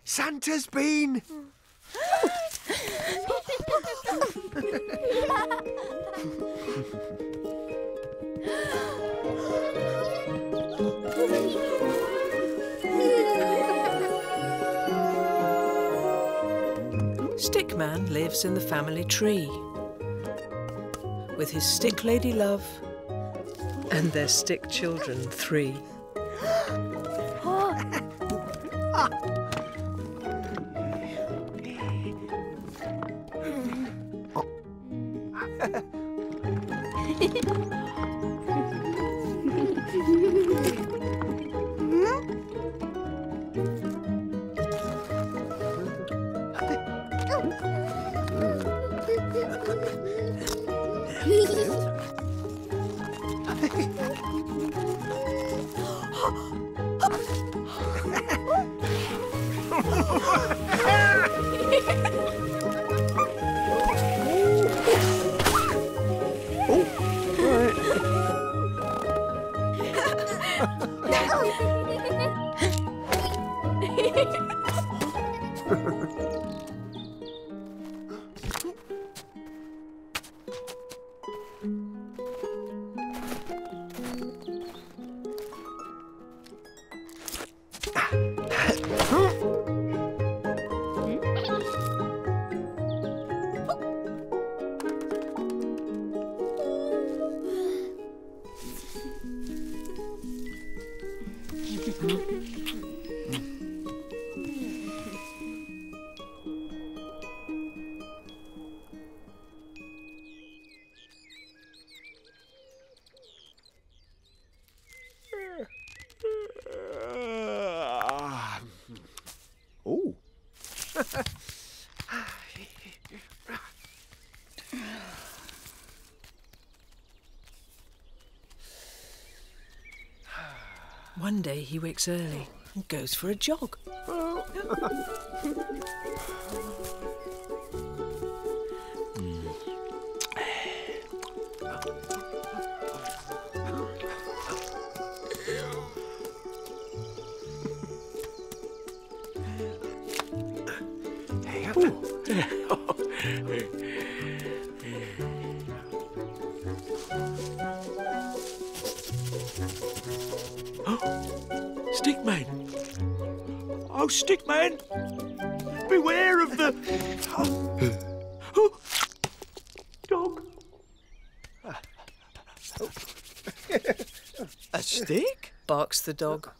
Santa's been. Stickman lives in the family tree with his stick lady love and their stick children 3. Oh. One day he wakes early and goes for a jog. Stickman! Oh, Stickman! Beware of the... dog! A stick? Barks the dog.